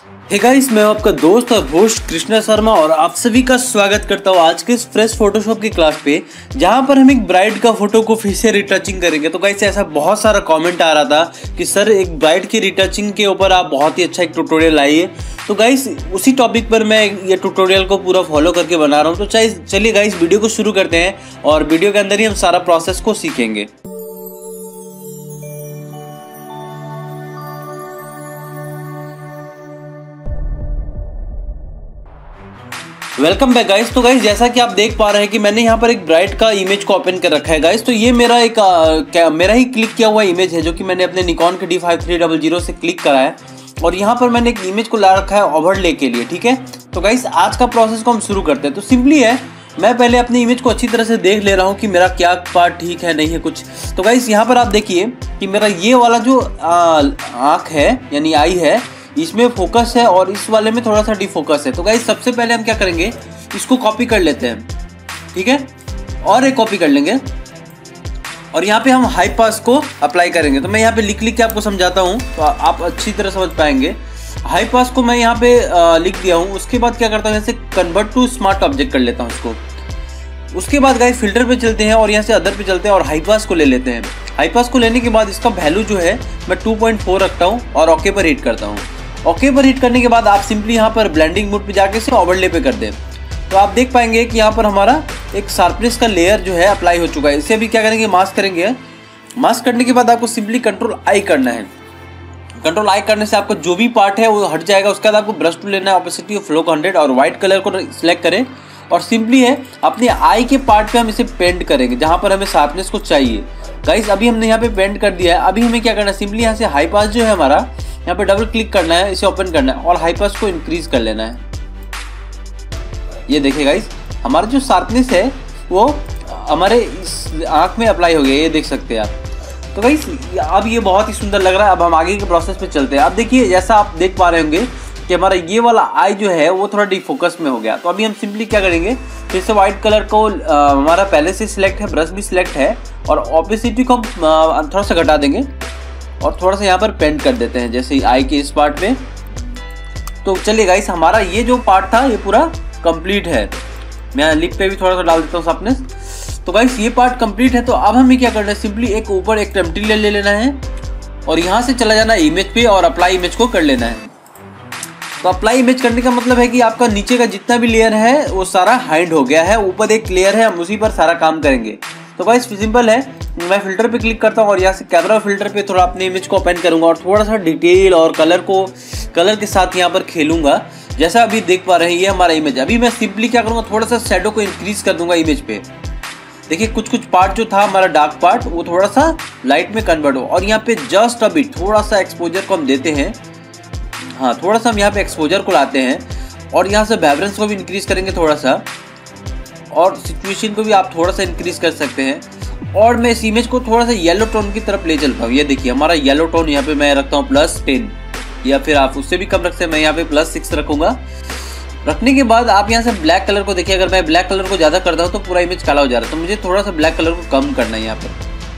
Hey guys, मैं आपका दोस्त और होस्ट कृष्णा शर्मा और आप सभी का स्वागत करता हूँ आज के इस फ्रेश फोटोशॉप की क्लास पे, जहाँ पर हम एक ब्राइड का फोटो को फिर से रिटचिंग करेंगे। तो गाइस ऐसा बहुत सारा कमेंट आ रहा था कि सर एक ब्राइड की रिटचिंग के ऊपर आप बहुत ही अच्छा एक ट्यूटोरियल लाइए। तो गाइस उसी टॉपिक पर मैं ये ट्यूटोरियल को पूरा फॉलो करके बना रहा हूँ। तो चलिए गाइस वीडियो को शुरू करते हैं और वीडियो के अंदर ही हम सारा प्रोसेस को सीखेंगे। Welcome back guys. तो गाइस जैसा कि आप देख पा रहे हैं कि मैंने यहाँ पर एक ब्राइड का इमेज को ओपन कर रखा है गाइस। तो ये मेरा एक मेरा ही क्लिक किया हुआ इमेज है जो कि मैंने अपने निकॉन के D5300 से क्लिक करा है और यहाँ पर मैंने एक इमेज को ला रखा है ओवरले के लिए। ठीक है, तो गाइस आज का प्रोसेस को हम शुरू करते हैं। तो सिंपली है, मैं पहले अपनी इमेज को अच्छी तरह से देख ले रहा हूँ कि मेरा क्या पार्ट ठीक है नहीं है कुछ। तो गाइस यहाँ पर आप देखिए कि मेरा ये वाला जो आँख है यानी आई है, इसमें फोकस है और इस वाले में थोड़ा सा डिफोकस है। तो गाइस सबसे पहले हम क्या करेंगे, इसको कॉपी कर लेते हैं। ठीक है, और एक कॉपी कर लेंगे और यहाँ पे हम हाई पास को अप्लाई करेंगे। तो मैं यहाँ पे लिख के आपको समझाता हूँ तो आप अच्छी तरह समझ पाएंगे। हाई पास को मैं यहाँ पे लिख दिया हूँ। उसके बाद क्या करता हूँ, यहाँ से कन्वर्ट टू स्मार्ट ऑब्जेक्ट कर लेता हूँ इसको। उसके बाद गाइस फिल्टर पे चलते हैं और यहाँ से अदर पे चलते हैं और हाई पास को ले लेते हैं। हाई पास को लेने के बाद इसका वैल्यू जो है मैं 2.4 रखता हूँ और ओके पर हिट करता हूँ। ओके पर हिट करने के बाद आप सिंपली यहाँ पर ब्लेंडिंग मोड पे जाके इसे ओवरले पे कर दें। तो आप देख पाएंगे कि यहाँ पर हमारा एक शार्पनेस का लेयर जो है अप्लाई हो चुका है। इसे अभी क्या करेंगे, मास्क करेंगे। मास्क करने के बाद आपको सिंपली कंट्रोल आई करना है। कंट्रोल आई करने से आपका जो भी पार्ट है वो हट जाएगा। उसके बाद आपको ब्रश टूल लेना है, ऑपेसिटी ऑफ फ्लो 100 और व्हाइट कलर को सिलेक्ट करें और सिंपली है अपने आई के पार्ट पे हम इसे पेंट करेंगे जहाँ पर हमें शार्पनेस को चाहिए। गाइस अभी हमने यहाँ पे पेंट कर दिया है। अभी हमें क्या करना है, सिंपली यहाँ से हाई पास जो है हमारा, यहाँ पे डबल क्लिक करना है, इसे ओपन करना है और हाई पास को इंक्रीज कर लेना है। ये देखिए गाइस, हमारा जो शार्पनेस है वो हमारे इस आँख में अप्लाई हो गया, ये देख सकते हैं आप। तो गाइस अब ये बहुत ही सुंदर लग रहा है। अब हम आगे के प्रोसेस पे चलते हैं। अब देखिए जैसा आप देख पा रहे होंगे कि हमारा ये वाला आई जो है वो थोड़ा डिफोकस में हो गया। तो अभी हम सिंपली क्या करेंगे, फिर से व्हाइट कलर को हमारा पहले से सिलेक्ट है, ब्रश भी सिलेक्ट है और ऑपेसिटी को हम थोड़ा सा घटा देंगे और थोड़ा सा यहाँ पर पेंट कर देते हैं जैसे आई के इस पार्ट में। तो चलिए गाइस, हमारा ये जो पार्ट था ये पूरा कंप्लीट है। मैं लिप पे भी थोड़ा सा डाल देता हूँ शार्पनेस। तो गाइस ये पार्ट कंप्लीट है। तो अब हमें क्या करना है, सिंपली एक ऊपर एक टेम्पटी ले लेना है और यहाँ से चला जाना है इमेज पे और अप्लाई इमेज को कर लेना है। तो अप्लाई इमेज करने का मतलब है कि आपका नीचे का जितना भी लेयर है वो सारा हाइड हो गया है, ऊपर एक लेयर है, हम उसी पर सारा काम करेंगे। तो गाइस सिंपल है, मैं फिल्टर पे क्लिक करता हूँ और यहाँ से कैमरा फिल्टर पे थोड़ा अपने इमेज को ओपन करूँगा और थोड़ा सा डिटेल और कलर के साथ यहाँ पर खेलूंगा। जैसा अभी देख पा रहे हैं ये हमारा इमेज। अभी मैं सिंपली क्या करूँगा, थोड़ा सा शैडो को इंक्रीज कर दूंगा इमेज पे। देखिए कुछ पार्ट जो था हमारा डार्क पार्ट वो थोड़ा सा लाइट में कन्वर्ट हो और यहाँ पे जस्ट अभी थोड़ा सा एक्सपोजर को हम देते हैं। हाँ, थोड़ा सा हम यहाँ पे एक्सपोजर को लाते हैं और यहाँ से वाइब्रेंस को भी इंक्रीज करेंगे थोड़ा सा और सिचुएशन को भी आप थोड़ा सा इंक्रीज कर सकते हैं। और मैं इस इमेज को थोड़ा सा येलो टोन की तरफ ले चलता हूँ। ये देखिए हमारा येलो टोन यहाँ पे मैं रखता हूँ +10 या फिर आप उससे भी कम रख सकते हैं। मैं यहाँ पे +6 रखूँगा। रखने के बाद आप यहाँ से ब्लैक कलर को देखिए, अगर मैं ब्लैक कलर को ज़्यादा करता हूँ तो पूरा इमेज काला हो जा रहा है। तो मुझे थोड़ा सा ब्लैक कलर को कम करना है, यहाँ पर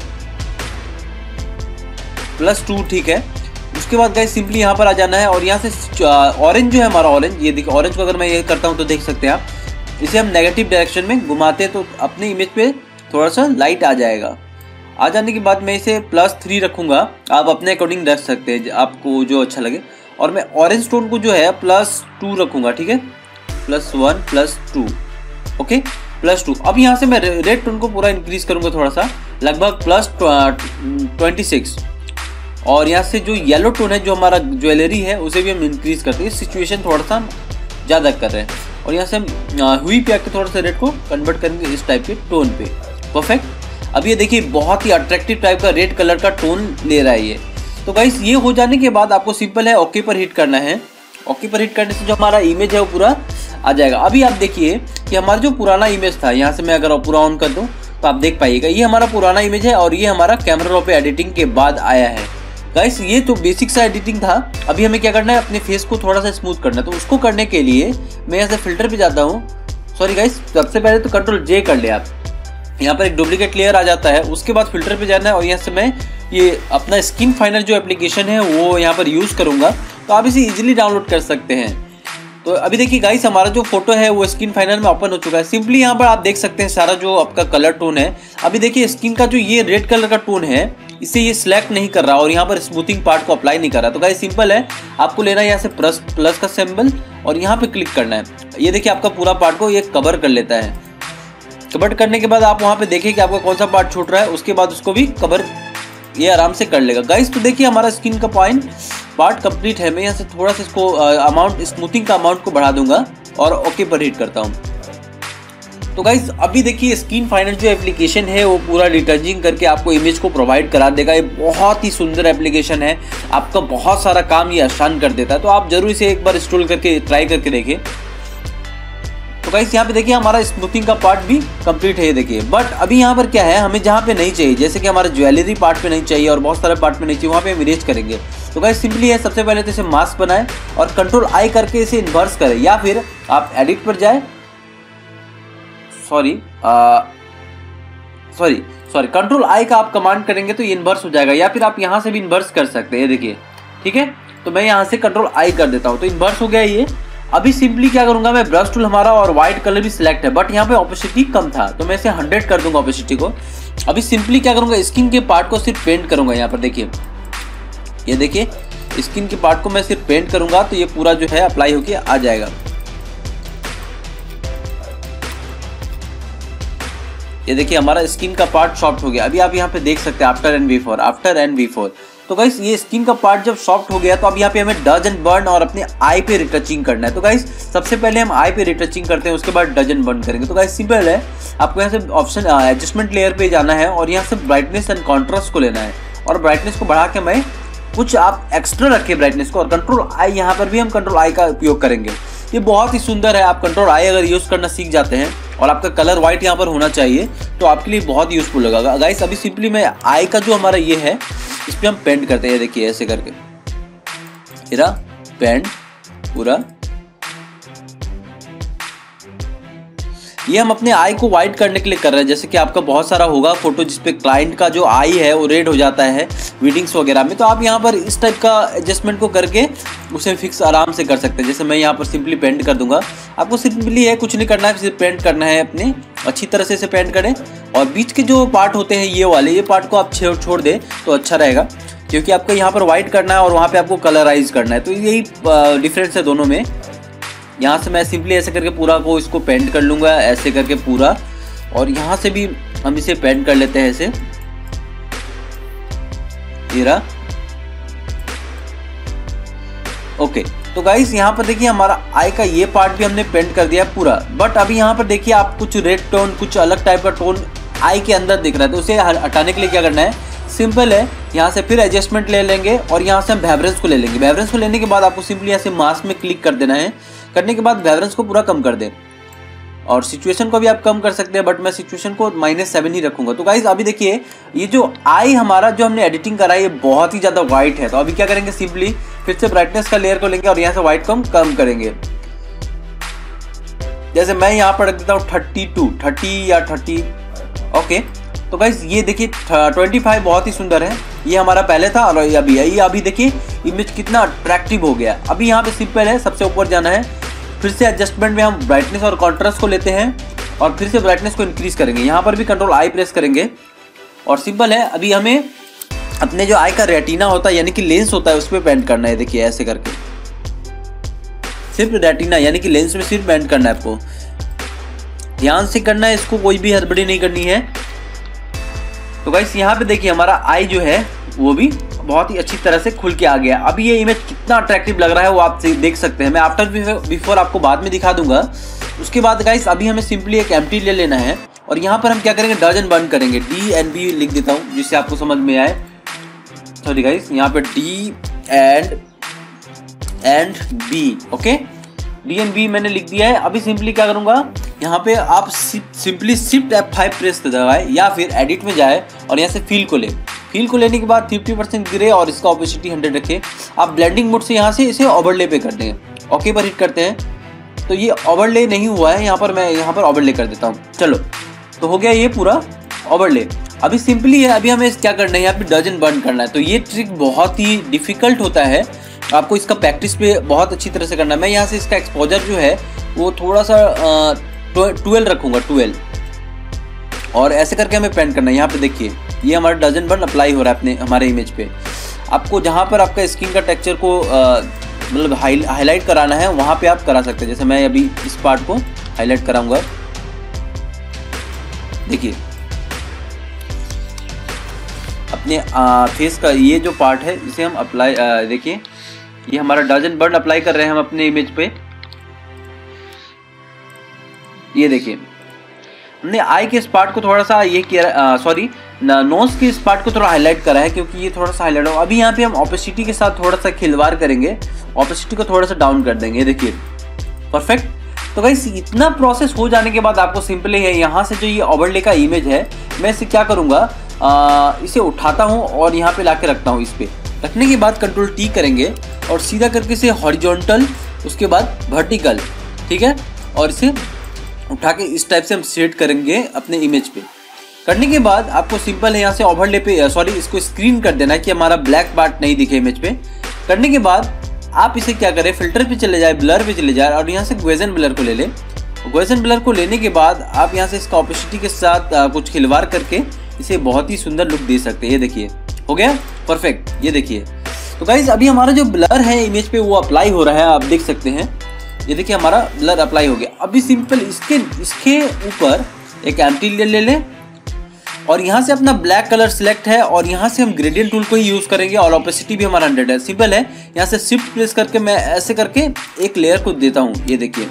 +2 ठीक है। उसके बाद गाइस सिंपली यहाँ पर आ जाना है और यहाँ से ऑरेंज जो है हमारा ऑरेंज, ये देखिए ऑरेंज को अगर मैं ये करता हूँ तो देख सकते हैं आप, इसे हम नेगेटिव डायरेक्शन में घुमाते हैं तो अपने इमेज पे थोड़ा सा लाइट आ जाएगा। आ जाने के बाद मैं इसे +3 रखूँगा। आप अपने अकॉर्डिंग रख सकते हैं आपको जो अच्छा लगे। और मैं ऑरेंज टोन को जो है +2 रखूँगा। ठीक है, +1 +2 ओके +2। अब यहाँ से मैं रेड टोन को पूरा इंक्रीज करूँगा थोड़ा सा, लगभग +26 और यहाँ से जो येलो टोन है जो हमारा ज्वेलरी है उसे भी हम इंक्रीज करते हैं। सिचुएशन थोड़ा सा हम ज़्यादा कर रहे हैं और यहाँ से हम हुई पे आके थोड़ा सा रेड को कन्वर्ट करेंगे इस टाइप के टोन पे। परफेक्ट। अब ये देखिए बहुत ही अट्रैक्टिव टाइप का रेड कलर का टोन ले रहा है ये। तो गाइस ये हो जाने के बाद आपको सिंपल है ओके पर हिट करना है। ओके पर हिट करने से जो हमारा इमेज है वो पूरा आ जाएगा। अभी आप देखिए कि हमारा जो पुराना इमेज था, यहाँ से मैं अगर पूरा ऑन कर दूँ तो आप देख पाइएगा ये हमारा पुराना इमेज है और ये हमारा कैमरा रॉ पे एडिटिंग के बाद आया है। गाइस ये तो बेसिक सा एडिटिंग था। अभी हमें क्या करना है, अपने फेस को थोड़ा सा स्मूथ करना है। तो उसको करने के लिए मैं यहाँ से फिल्टर पे जाता हूँ। सॉरी गाइस, सबसे पहले तो कंट्रोल J कर ले आप। यहाँ पर एक डुप्लीकेट लेयर आ जाता है। उसके बाद फिल्टर पे जाना है और यहाँ से मैं ये अपना स्किन फाइनर जो एप्लीकेशन है वो यहाँ पर यूज़ करूँगा तो आप इसे इजीली डाउनलोड कर सकते हैं। तो अभी देखिए गाइस, हमारा जो फोटो है वो स्किन फाइनल में ओपन हो चुका है। सिंपली यहाँ पर आप देख सकते हैं सारा जो आपका कलर टोन है। अभी देखिए स्किन का जो ये रेड कलर का टोन है, इसे ये सिलेक्ट नहीं कर रहा और यहाँ पर स्मूथिंग पार्ट को अप्लाई नहीं कर रहा। तो गाइस सिंपल है, आपको लेना है यहाँ से प्लस का सिंबल और यहाँ पे क्लिक करना है। ये देखिए आपका पूरा पार्ट को ये कवर कर लेता है। कवर करने के बाद आप वहाँ पे देखिए कि आपका कौन सा पार्ट छूट रहा है, उसके बाद उसको भी कवर ये आराम से कर लेगा। गाइस तो देखिए हमारा स्किन का पार्ट कंप्लीट है। मैं यहाँ से थोड़ा सा इसको स्मूथिंग का अमाउंट को बढ़ा दूंगा और ओके पर हिट करता हूँ। तो गाइस अभी देखिए स्किन फाइनल जो एप्लीकेशन है वो पूरा रिटचिंग करके आपको इमेज को प्रोवाइड करा देगा। ये बहुत ही सुंदर एप्लीकेशन है, आपका बहुत सारा काम ये आसान कर देता है। तो आप जरूर इसे एक बार इंस्टॉल करके ट्राई करके देखें। तो गाइस यहाँ पे देखिए हमारा स्मूथिंग का पार्ट भी कंप्लीट है, ये देखिए। बट अभी यहाँ पर क्या है, हमें जहाँ पे नहीं चाहिए, जैसे कि हमारा ज्वेलरी पार्ट पे नहीं चाहिए और बहुत सारे पार्ट पे नहीं चाहिए, वहाँ पे हम इरेज करेंगे। तो गाइस सिंपली है, सबसे पहले तो इसे मास्क बनाएं और कंट्रोल आई करके इसे इन्वर्स करें, या फिर आप एडिट पर जाए, सॉरी कंट्रोल आई का आप कमांड करेंगे तो ये इन्वर्स हो जाएगा, या फिर आप यहाँ से भी इन्वर्स कर सकते हैं, देखिए। ठीक है, तो मैं यहाँ से कंट्रोल आई कर देता हूँ तो इन्वर्स हो गया ये। अभी सिंपली क्या करूंगा, मैं ब्रश टूल हमारा और व्हाइट कलर भी सिलेक्ट है, बट यहाँ पे ऑपोसिटी कम था तो मैं इसे 100 कर दूंगा ऑपोसिटी को। अभी सिंपली क्या करूंगा, स्किन के पार्ट को सिर्फ पेंट करूंगा। यहाँ पर देखिए, ये देखिए स्किन के पार्ट को मैं सिर्फ पेंट करूंगा तो ये पूरा जो है अप्लाई होके आ जाएगा। ये देखिए हमारा स्किन का पार्ट सॉफ्ट हो गया। अभी आप यहाँ पे देख सकते हैं आफ्टर एंड बिफोर। तो गाइस ये स्किन का पार्ट जब सॉफ्ट हो गया तो अब यहाँ पे हमें डज एंड बर्न और अपने आई पे रिटचिंग करना है। तो गाइस सबसे पहले हम आई पे रिटचिंग करते हैं, उसके बाद डज एंड बर्न करेंगे। तो गाइस सिंपल है, आपको यहाँ से ऑप्शन एडजस्टमेंट लेयर पे जाना है और यहाँ से ब्राइटनेस एंड कॉन्ट्रास्ट को लेना है और ब्राइटनेस को बढ़ा के मैं कुछ आप एक्स्ट्रा रखें ब्राइटनेस को, और कंट्रोल आई यहाँ पर भी हम कंट्रोल आई का उपयोग करेंगे। ये बहुत ही सुंदर है, आप कंट्रोल आई अगर यूज करना सीख जाते हैं और आपका कलर व्हाइट यहाँ पर होना चाहिए तो आपके लिए बहुत यूजफुल होगा। गाइस अभी सिंपली मैं आई का जो हमारा ये है इस पे हम पेंट करते हैं, देखिए ऐसे करके मेरा पेंट पूरा। ये हम अपने आई को व्हाइट करने के लिए कर रहे हैं। जैसे कि आपका बहुत सारा होगा फोटो जिसपे क्लाइंट का जो आई है वो रेड हो जाता है वीडिंग्स वगैरह में, तो आप यहाँ पर इस टाइप का एडजस्टमेंट को करके उसे फिक्स आराम से कर सकते हैं। जैसे मैं यहाँ पर सिंपली पेंट कर दूंगा, आपको सिंपली है कुछ नहीं करना है, सिर्फ पेंट करना है अपने अच्छी तरह से इसे पेंट करें। और बीच के जो पार्ट होते हैं ये वाले, ये पार्ट को आप छोड़ दें तो अच्छा रहेगा, क्योंकि आपको यहाँ पर व्हाइट करना है और वहाँ पे आपको कलराइज करना है। तो यही डिफरेंस है दोनों में। यहाँ से मैं सिंपली ऐसे करके पूरा को इसको पेंट कर लूँगा, ऐसे करके पूरा, और यहाँ से भी हम इसे पेंट कर लेते हैं ऐसे, ये रहा। ओके, तो गाइस यहाँ पर देखिए हमारा आई का ये पार्ट भी हमने पेंट कर दिया पूरा। बट अभी यहाँ पर देखिए आप कुछ रेड टोन, कुछ अलग टाइप का टोन आई के अंदर दिख रहा है, तो उसे हटाने के लिए क्या करना है, सिंपल है, यहाँ से फिर एडजस्टमेंट ले लेंगे और यहाँ से हम वाइब्रेंस को ले लेंगे। वाइब्रेंस को लेने के बाद आपको सिंपली यहाँ से मास्क में क्लिक कर देना है। करने के बाद वाइब्रेंस को पूरा कम कर दें और सिचुएशन को भी आप कम कर सकते हैं, बट मैं सिचुएशन को -7 ही रखूंगा। तो गाइस अभी देखिए ये जो आई हमारा जो हमने एडिटिंग करा है ये बहुत ही ज़्यादा व्हाइट है। तो अभी क्या करेंगे, सिंपली फिर से ब्राइटनेस का लेयर को लेंगे और यहाँ से व्हाइट को हम कम करेंगे। जैसे मैं यहाँ पर रख देता हूँ 30 या 30। ओके, तो गाइस ये देखिए 25 बहुत ही सुंदर है। ये हमारा पहले था और ये अभी देखिए इमेज कितना अट्रैक्टिव हो गया। अभी यहाँ पे सिंपल है, सबसे ऊपर जाना है, फिर से एडजस्टमेंट में हम ब्राइटनेस और कॉन्ट्रास्ट को लेते हैं और फिर से ब्राइटनेस को इंक्रीज करेंगे। यहाँ पर भी कंट्रोल आई प्रेस करेंगे और सिंपल है, अभी हमें अपने जो आई का रेटिना होता है यानी कि लेंस होता है उस पर पेंट करना है। देखिए ऐसे करके सिर्फ रेटिना यानी कि लेंस में सिर्फ पेंट करना है, आपको ध्यान से करना है, इसको कोई भी हड़बड़ी नहीं करनी है। तो गाइस यहाँ पे देखिए हमारा आई जो है वो भी बहुत ही अच्छी तरह से खुल के आ गया। अभी ये इमेज कितना अट्रैक्टिव लग रहा है वो आप देख सकते हैं। मैं आफ्टर बिफोर आपको बाद में दिखा दूंगा। उसके बाद गाइस अभी हमें सिंपली एक एम्प्टी ले लेना है और यहाँ पर हम क्या करेंगे, डज एंड बर्न करेंगे। DNB लिख देता हूँ जिससे आपको समझ में आए। सॉरी गाइस, यहाँ पे DNB। ओके, DNB मैंने लिख दिया है। अभी सिंपली क्या करूँगा, यहाँ पे आप सिंपली शिफ्ट F5 प्रेस दबाए या फिर एडिट में जाए और यहाँ से फील को ले। फील को लेने के बाद 50% गिरे और इसका ओपेसिटी 100 रखें। आप ब्लेंडिंग मोड से यहाँ से इसे ओवरले पे कर दें, ओके पर हिट करते हैं। तो ये ओवरले नहीं हुआ है, यहाँ पर मैं यहाँ पर ओवरले कर देता हूँ। चलो, तो हो गया ये पूरा ओवरले। अभी सिंपली है, अभी हमें क्या करना है, यहाँ पे डज एंड बर्न करना है। तो ये ट्रिक बहुत ही डिफिकल्ट होता है, आपको इसका प्रैक्टिस पे बहुत अच्छी तरह से करना है। मैं यहाँ से इसका एक्सपोजर जो है वो थोड़ा सा 12 रखूँगा, 12, और ऐसे करके हमें पेंट करना है। यहाँ पे देखिए ये हमारा डजन बर्न अप्लाई हो रहा है अपने हमारे इमेज पे। आपको जहाँ पर आपका स्किन का टेक्सचर को मतलब हाईलाइट कराना है वहाँ पे आप करा सकते हैं। जैसे मैं अभी इस पार्ट को हाईलाइट कराऊंगा, देखिए अपने फेस का ये जो पार्ट है इसे हम अप्लाई, देखिए ये हमारा डजन बर्न अप्लाई कर रहे हैं हम अपने इमेज पे। ये देखिए हमने आई के इस पार्ट को थोड़ा सा ये किया, सॉरी नोज के इस पार्ट को थोड़ा हाईलाइट करा है क्योंकि ये थोड़ा सा हाईलाइट हो। अभी यहाँ पे हम ऑपेसिटी के साथ थोड़ा सा खिलवाड़ करेंगे, ऑपेसिटी को थोड़ा सा डाउन कर देंगे, देखिए परफेक्ट। तो गाइस इतना प्रोसेस हो जाने के बाद आपको सिंपली है यहाँ से जो ये ओवरले का इमेज है, मैं इसे क्या करूँगा, इसे उठाता हूँ और यहाँ पे ला के रखता हूँ। इस पे रखने के बाद कंट्रोल टी करेंगे और सीधा करके इसे हॉरिजॉन्टल, उसके बाद वर्टिकल, ठीक है, और इसे उठा के इस टाइप से हम सेट करेंगे अपने इमेज पे। करने के बाद आपको सिंपल है यहाँ से ओवरले पे, सॉरी इसको स्क्रीन कर देना है कि हमारा ब्लैक पार्ट नहीं दिखे इमेज पे। करने के बाद आप इसे क्या करें, फिल्टर पे चले जाए, ब्लर पे चले जाए और यहाँ से गॉसियन ब्लर को ले लें। गॉसियन ब्लर को लेने के बाद आप यहाँ से इसका ऑपेसिटी के साथ कुछ खिलवाड़ करके इसे बहुत ही सुंदर लुक दे सकते हैं। ये देखिए हो गया परफेक्ट, ये देखिए। तो गाइज अभी हमारा जो ब्लर है इमेज पे वो अप्लाई हो रहा है, आप देख सकते हैं। ये देखिए हमारा ब्लर अप्लाई हो गया। अभी सिंपल इसके ऊपर एक एम्प्टी लेयर ले लें और यहाँ से अपना ब्लैक कलर सिलेक्ट है और यहाँ से हम ग्रेडियंट टूल को ही यूज़ करेंगे और ऑपेसिटी भी हमारा 100 है। सिंपल है, यहाँ से शिफ्ट प्रेस करके मैं ऐसे करके एक लेयर को देता हूँ। ये देखिए,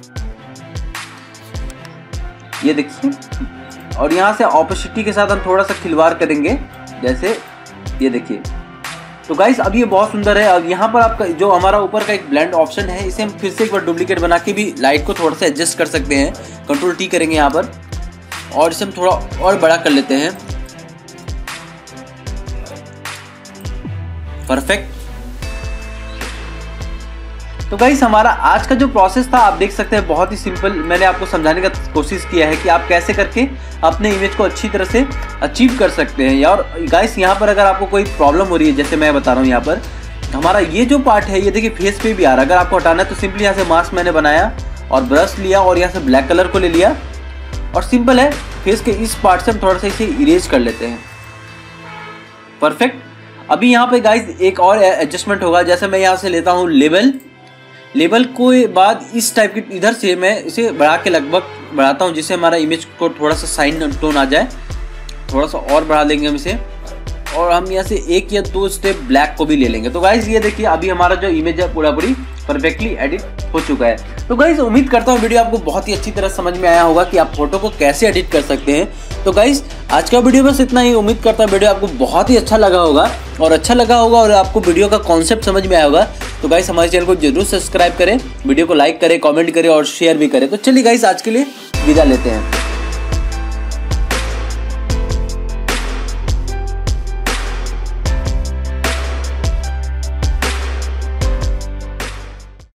ये देखिए, और यहाँ से ऑपेसिटी के साथ हम थोड़ा सा खिलवाड़ करेंगे, जैसे ये देखिए। तो गाइस अब ये बहुत सुंदर है। अब यहाँ पर आपका जो हमारा ऊपर का एक ब्लेंड ऑप्शन है, इसे हम फिर से एक बार डुप्लीकेट बना के भी लाइट को थोड़ा सा एडजस्ट कर सकते हैं। कंट्रोल टी करेंगे यहाँ पर और इसे हम थोड़ा और बड़ा कर लेते हैं, परफेक्ट। तो गाइस हमारा आज का जो प्रोसेस था आप देख सकते हैं, बहुत ही सिंपल मैंने आपको समझाने का कोशिश किया है कि आप कैसे करके अपने इमेज को अच्छी तरह से अचीव कर सकते हैं। और गाइस यहाँ पर अगर आपको कोई प्रॉब्लम हो रही है, जैसे मैं बता रहा हूँ, यहाँ पर हमारा ये जो पार्ट है ये देखिए फेस पे भी आ रहा है। अगर आपको हटाना है तो सिंपली यहाँ से मास्क मैंने बनाया और ब्रश लिया और यहाँ से ब्लैक कलर को ले लिया और सिंपल है फेस के इस पार्ट से हम थोड़ा सा इसे इरेज कर लेते हैं, परफेक्ट। अभी यहाँ पे गाइस एक और एडजस्टमेंट होगा। जैसे मैं यहाँ से लेता हूँ लेवल को बाद इस टाइप के इधर से मैं इसे बढ़ा के लगभग बढ़ाता हूँ, जिससे हमारा इमेज को थोड़ा सा साइन टोन आ जाए। थोड़ा सा और बढ़ा देंगे हम इसे और हम यहाँ से 1 या 2 स्टेप ब्लैक को भी ले लेंगे। तो गाइस ये देखिए अभी हमारा जो इमेज है पूरी परफेक्टली एडिट हो चुका है। तो गाइस उम्मीद करता हूँ वीडियो आपको बहुत ही अच्छी तरह समझ में आया होगा कि आप फोटो को कैसे एडिट कर सकते हैं। तो गाइस आज का वीडियो बस इतना ही। उम्मीद करता हूँ वीडियो आपको बहुत ही अच्छा लगा होगा और आपको वीडियो का कॉन्सेप्ट समझ में आया होगा। तो गाइस हमारे चैनल को जरूर सब्सक्राइब करें, वीडियो को लाइक करें, कमेंट करें और शेयर भी करें। तो चलिए गाइस आज के लिए विदा लेते हैं।